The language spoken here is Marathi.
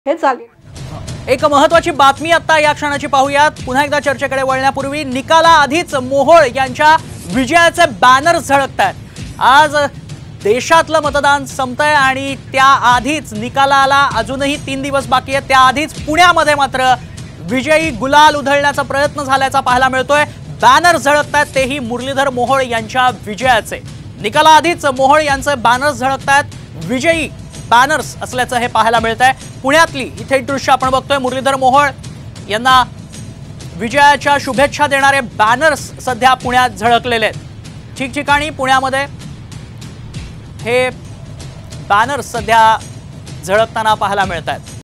हे चालेल। एक महत्त्वाची बातमी आता या क्षणाची पाहूयात। पुन्हा एकदा चर्चेकडे वळण्यापूर्वी निकालाआधीच मोहोळ यांच्या विजयाचे बॅनर झळकतात। आज देशातलं मतदान संपतंय आणि त्याआधीच निकालाला अजूनही 3 दिवस बाकी आहेत। त्याआधीच पुण्यामध्ये मात्र विजयी गुलाल उधळण्याचा प्रयत्न झाल्याचा पाहायला मिळतोय। बॅनर झळकतात तेही मुरलीधर मोहोळ यांच्या विजयाचे। निकालाआधीच मोहोळ यांचे बॅनर झळकतात, विजयी बॅनर्स असल्याचं हे पाहायला मिळतंय। पुण्यातली ही थेट दृश्य आपण बघतोय। मुरलीधर मोहोळ यांना विजयाच्या शुभेच्छा देणारे बॅनर्स सध्या पुण्यात झळकलेले आहेत। ठिकठिकाणी पुण्यामध्ये हे बॅनर्स सध्या झळकताना पाहायला मिळतात।